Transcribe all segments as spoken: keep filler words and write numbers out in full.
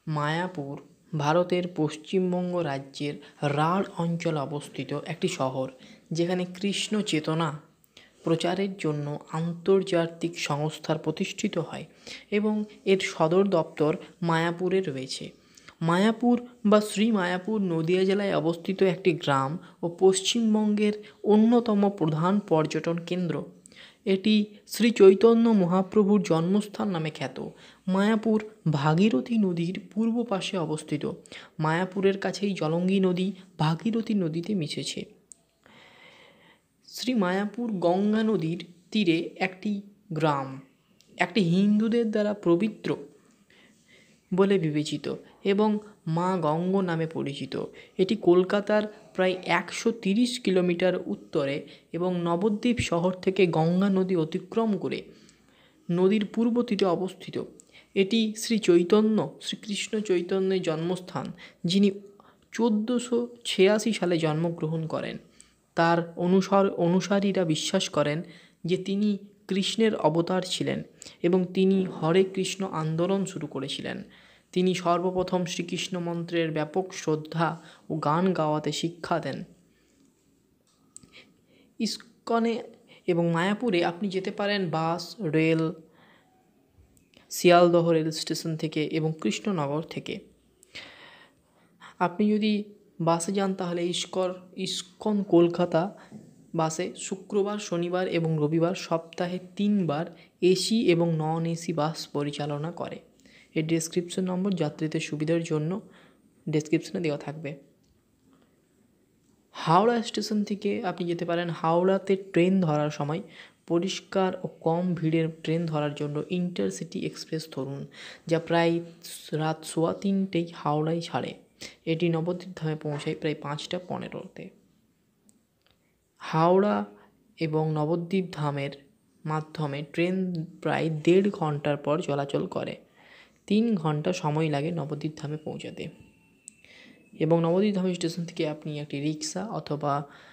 মায়াপুর ভারতের পশ্চিমবঙ্গ রাজ্যের রাঢ় অঞ্চলে অবস্থিত একটি শহর, যেখানে কৃষ্ণ চেতনা প্রচারের জন্য আন্তর্জাতিক সংস্থার প্রতিষ্ঠিত হয় এবং এর সদর দপ্তর মায়াপুরে রয়েছে। মায়াপুর বা শ্রী মায়াপুর নদিয়া জেলায় অবস্থিত একটি গ্রাম ও পশ্চিমবঙ্গের অন্যতম প্রধান পর্যটন কেন্দ্র। এটি শ্রী চৈতন্য মহাপ্রভুর জন্মস্থান নামে খ্যাত। মায়াপুর ভাগীরথী নদীর পূর্ব পাশে অবস্থিত। মায়াপুরের কাছেই জলঙ্গি নদী ভাগীরথী নদীতে মিশেছে। শ্রী মায়াপুর গঙ্গা নদীর তীরে একটি গ্রাম, একটি হিন্দুদের দ্বারা পবিত্র বলে বিবেচিত এবং মা গঙ্গ নামে পরিচিত। এটি কলকাতার প্রায় একশো তিরিশ কিলোমিটার উত্তরে এবং নবদ্বীপ শহর থেকে গঙ্গা নদী অতিক্রম করে নদীর পূর্ব তীরে অবস্থিত। এটি শ্রী চৈতন্য শ্রীকৃষ্ণ চৈতন্যের জন্মস্থান, যিনি চোদ্দোশো ছিয়াশি সালে জন্মগ্রহণ করেন। তার অনুসর অনুসারীরা বিশ্বাস করেন যে তিনি কৃষ্ণের অবতার ছিলেন এবং তিনি হরে কৃষ্ণ আন্দোলন শুরু করেছিলেন। তিনি সর্বপ্রথম শ্রীকৃষ্ণ মন্ত্রের ব্যাপক শ্রদ্ধা ও গান গাওয়াতে শিক্ষা দেন। ইস্কনে এবং মায়াপুরে আপনি যেতে পারেন bus, rail, Sealdah rail station থেকে এবং কৃষ্ণনগর থেকে। আপনি যদি বাসে যান তাহলে ইস্কর ইস্কন কলকাতা বাসে শুক্রবার, শনিবার এবং রবিবার সপ্তাহে তিনবার এসি এবং নন এসি বাস পরিচালনা করে। এর ডেসক্রিপশন নম্বর যাত্রীদের সুবিধার জন্য ডেসক্রিপশনে দেওয়া থাকবে। হাওড়া স্টেশন থেকে আপনি যেতে পারেন। হাওড়াতে ট্রেন ধরার সময় পরিষ্কার ও কম ভিড়ের ট্রেন ধরার জন্য ইন্টারসিটি এক্সপ্রেস ধরুন, যা প্রায় রাত সোয়া তিনটেই হাওড়ায় ছাড়ে। এটি নবদ্বীপ ধামে পৌঁছায় প্রায় পাঁচটা পনেরোতে। হাওড়া এবং নবদ্বীপ ধামের মাধ্যমে ট্রেন প্রায় দেড় ঘন্টার পর চলাচল করে। তিন ঘন্টা সময় লাগে নবদ্বীপ ধামে পৌঁছাতে এবং নবদ্বীপ ধাম স্টেশন থেকে আপনি একটি রিক্সা অথবা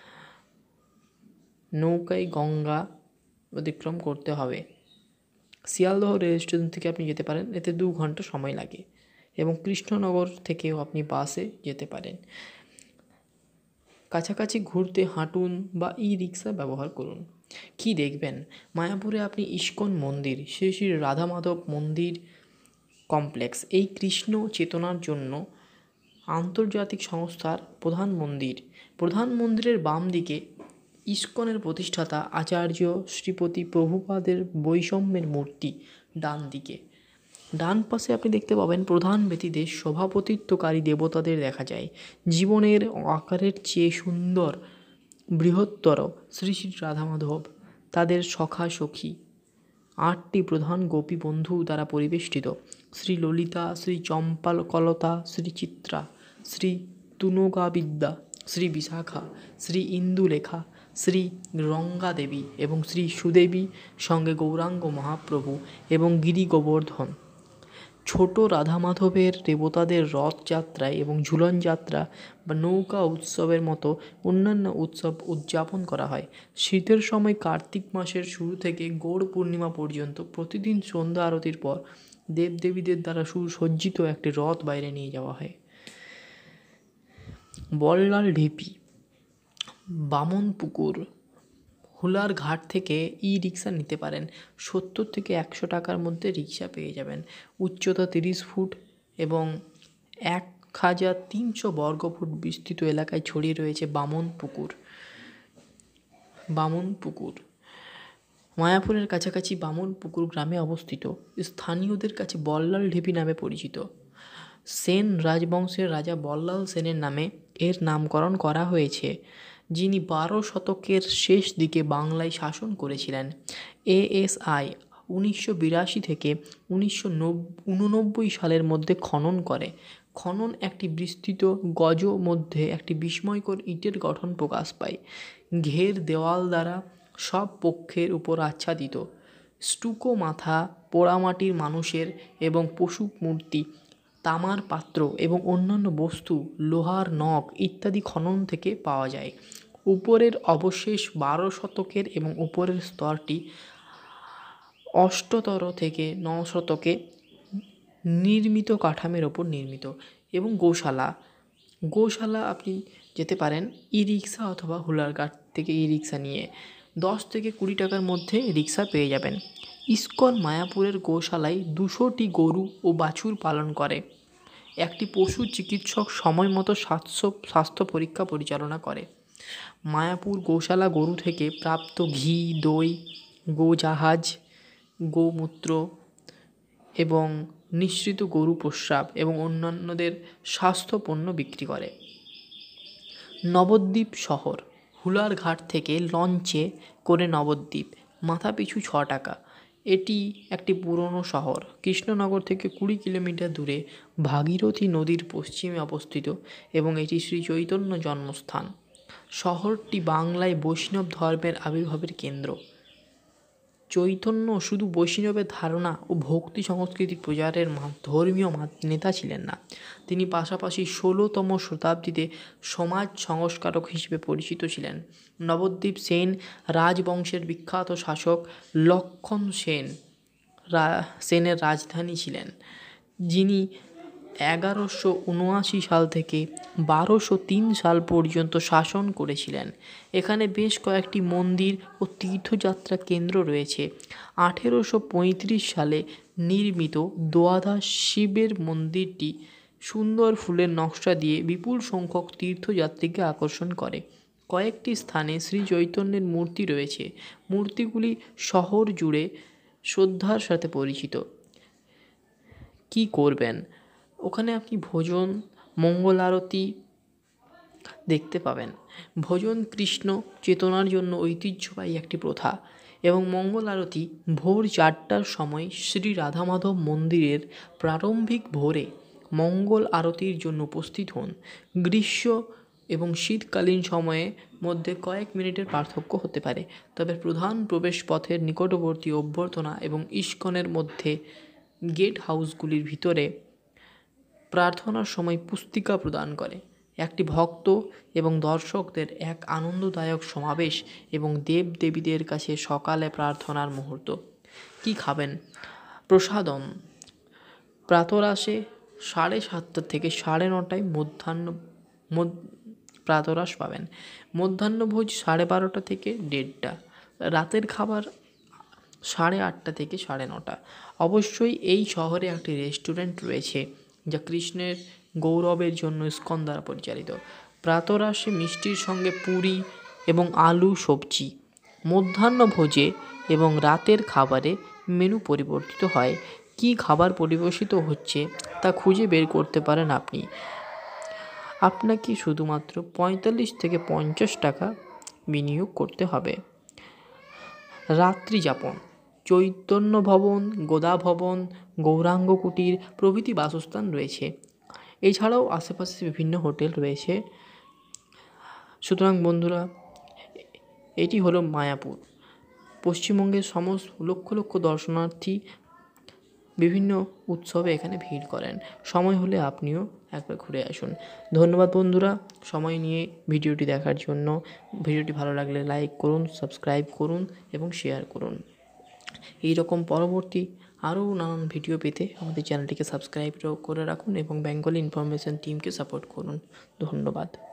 নৌকায় গঙ্গা অতিক্রম করতে হবে। শিয়ালদহ রেল স্টেশন থেকে আপনি যেতে পারেন, এতে দু ঘন্টা সময় লাগে এবং কৃষ্ণনগর থেকেও আপনি বাসে যেতে পারেন। কাছাকাছি ঘুরতে হাঁটুন বা ই রিক্সা ব্যবহার করুন। কি দেখবেন? মায়াপুরে আপনি ইস্কন মন্দির, শ্রী শ্রী রাধা মাধব মন্দির কমপ্লেক্স, এই কৃষ্ণ চেতনার জন্য আন্তর্জাতিক সংস্থার প্রধান মন্দির। প্রধান মন্দিরের বাম দিকে ইস্কনের প্রতিষ্ঠাতা আচার্য শ্রীপতি প্রভুপাদের বৈষম্যের মূর্তি ডান দিকে। ডান পাশে আপনি দেখতে পাবেন প্রধান ব্যক্তিদের সভাপতিত্বকারী দেবতাদের দেখা যায়। জীবনের আকারের চেয়ে সুন্দর, বৃহত্তর শ্রী শ্রী রাধা মাধব, তাদের সখা সখী আটটি প্রধান গোপী বন্ধু দ্বারা পরিবেষ্টিত। শ্রী ললিতা, শ্রী চম্পাকলতা, শ্রী চিত্রা, শ্রী তুনগাবিদ্যা, শ্রী বিশাখা, শ্রী ইন্দুলেখা, শ্রী রঙ্গা দেবী এবং শ্রী সুদেবী, সঙ্গে গৌরাঙ্গ মহাপ্রভু এবং গিরি গোবর্ধন। ছোট রাধা মাধবের দেবতাদের রথযাত্রায় এবং ঝুলন যাত্রা বা নৌকা উৎসবের মতো অন্যান্য উৎসব উদযাপন করা হয়। শীতের সময় কার্তিক মাসের শুরু থেকে গৌড় পূর্ণিমা পর্যন্ত প্রতিদিন সন্ধ্যা আরতির পর দেবদেবীদের দ্বারা সুসজ্জিত একটি রথ বাইরে নিয়ে যাওয়া হয়। বল্লাল ঢিপি, বামনপুকুর, হুলার ঘাট থেকে ই রিক্সা নিতে পারেন। সত্তর থেকে একশো টাকার মধ্যে রিক্সা পেয়ে যাবেন। উচ্চতা তিরিশ ফুট এবং এক হাজার তিনশো বর্গফুট বিস্তৃত এলাকায় ছড়িয়ে রয়েছে বামনপুকুর। বামনপুকুর মায়াপুরের কাছাকাছি বামনপুকুর গ্রামে অবস্থিত। স্থানীয়দের কাছে বল্লাল ঢিপি নামে পরিচিত। সেন রাজবংশের রাজা বল্লাল সেনের নামে এর নামকরণ করা হয়েছে, যিনি বারো শতকের শেষ দিকে বাংলায় শাসন করেছিলেন। এএসআই উনিশশো বিরাশি থেকে উনিশশো উননব্বই সালের মধ্যে খনন করে। খনন একটি বিস্তৃত গজ মধ্যে একটি বিস্ময়কর ইটের গঠন প্রকাশ পায়। ঘের দেওয়াল দ্বারা সব পক্ষের উপর আচ্ছাদিত। স্টুকো মাথা, পোড়ামাটির মানুষের এবং পশু মূর্তি, তামার পাত্র এবং অন্যান্য বস্তু, লোহার নখ ইত্যাদি খনন থেকে পাওয়া যায়। উপরের অবশেষ বারো শতকের এবং উপরের স্তরটি অষ্টতর থেকে ন শতকে নির্মিত কাঠামের ওপর নির্মিত। এবং গোশালা, গোশালা আপনি যেতে পারেন ই রিক্সা অথবা হুলারঘাট থেকে ই রিক্সা নিয়ে দশ থেকে কুড়ি টাকার মধ্যে রিক্সা পেয়ে যাবেন। ইস্কন মায়াপুরের গোশালায় দুশোটি গরু ও বাছুর পালন করে। একটি পশু চিকিৎসক সময় মতো স্বাস্থ্য স্বাস্থ্য পরীক্ষা পরিচালনা করে। মায়াপুর গোশালা গরু থেকে প্রাপ্ত ঘি, দই, গোজাহাজ, গোমূত্র এবং নিঃসৃত গরু প্রস্রাব এবং অন্যান্যদের স্বাস্থ্য পণ্য বিক্রি করে। নবদ্বীপ শহর, হুলারঘাট থেকে লঞ্চে করে নবদ্বীপ, মাথাপিছু ছ টাকা। এটি একটি পুরনো শহর। কৃষ্ণনগর থেকে কুড়ি কিলোমিটার দূরে ভাগীরথী নদীর পশ্চিমে অবস্থিত এবং এটি শ্রী চৈতন্য জন্মস্থান। শহরটি বাংলায় বৈষ্ণব ধর্মের আবির্ভাবের কেন্দ্র। চৈতন্য শুধু বৈষ্ণবের ধারণা ও ভক্তি সংস্কৃতি প্রচারের ধর্মীয় নেতা ছিলেন না, তিনি পাশাপাশি ষোলোতম শতাব্দীতে সমাজ সংস্কারক হিসেবে পরিচিত ছিলেন। নবদ্বীপ সেন রাজবংশের বিখ্যাত শাসক লক্ষণ সেন সেনের রাজধানী ছিলেন, যিনি এগারোশো উনআশি সাল থেকে বারোশো তিন সাল পর্যন্ত শাসন করেছিলেন। এখানে বেশ কয়েকটি মন্দির ও তীর্থযাত্রা কেন্দ্র রয়েছে। আঠেরোশো পঁয়ত্রিশ সালে নির্মিত দ্বাদশ শিবের মন্দিরটি সুন্দর ফুলের নকশা দিয়ে বিপুল সংখ্যক তীর্থযাত্রীকে আকর্ষণ করে। কয়েকটি স্থানে শ্রী চৈতন্যের মূর্তি রয়েছে। মূর্তিগুলি শহর জুড়ে শ্রদ্ধার সাথে পরিচিত। কি করবেন? ওখানে আপনি ভোজন, মঙ্গল আরতি দেখতে পাবেন। ভোজন কৃষ্ণ চেতনার জন্য ঐতিহ্যবাহী একটি প্রথা এবং মঙ্গল আরতি ভোর চারটার সময় শ্রী রাধা মাধব মন্দিরের প্রারম্ভিক ভোরে মঙ্গল আরতির জন্য উপস্থিত হন। গ্রীষ্ম এবং শীতকালীন সময়ে মধ্যে কয়েক মিনিটের পার্থক্য হতে পারে, তবে প্রধান প্রবেশ পথের নিকটবর্তী অভ্যর্থনা এবং ইস্কনের মধ্যে গেট হাউসগুলির ভিতরে প্রার্থনার সময় পুস্তিকা প্রদান করে। একটি ভক্ত এবং দর্শকদের এক আনন্দদায়ক সমাবেশ এবং দেবদেবীদের কাছে সকালে প্রার্থনার মুহূর্ত। কি খাবেন? প্রসাদম প্রাতরাশে সাড়ে সাতটা থেকে সাড়ে নটায় মধ্যাহ্ন প্রাতরাশ পাবেন। মধ্যাহ্নভোজ সাড়ে বারোটা থেকে দেড়টা। রাতের খাবার সাড়ে আটটা থেকে সাড়ে নটা। অবশ্যই এই শহরে একটি রেস্টুরেন্ট রয়েছে যা কৃষ্ণের গৌরবের জন্য ইস্কন দ্বারা পরিচালিত। প্রাতরাশে মিষ্টির সঙ্গে পুরি এবং আলু সবজি। মধ্যাহ্নভোজে এবং রাতের খাবারে মেনু পরিবর্তিত হয়। কী খাবার পরিবেশিত হচ্ছে তা খুঁজে বের করতে পারেন আপনি। আপনাকে শুধুমাত্র পঁয়তাল্লিশ থেকে পঞ্চাশ টাকা বিনিয়োগ করতে হবে। রাত্রি যাপন, চৈতন্য ভবন, গোদা ভবন, গৌরাঙ্গ কুটির প্রভৃতি বাসস্থান রয়েছে। এছাড়াও আশেপাশে বিভিন্ন হোটেল রয়েছে। সুতরাং বন্ধুরা, এটি হলো মায়াপুর। পশ্চিমবঙ্গের সমস্ত লক্ষ লক্ষ দর্শনার্থী বিভিন্ন উৎসবে এখানে ভিড় করেন। সময় হলে আপনিও একবার ঘুরে আসুন। ধন্যবাদ বন্ধুরা সময় নিয়ে ভিডিওটি দেখার জন্য। ভিডিওটি ভালো লাগলে লাইক করুন, সাবস্ক্রাইব করুন এবং শেয়ার করুন। এই রকম পরবর্তী আরও নানান ভিডিও পেতে আমাদের চ্যানেলটিকে সাবস্ক্রাইব করে রাখুন এবং বেঙ্গলি ইনফরমেশন টিমকে সাপোর্ট করুন। ধন্যবাদ।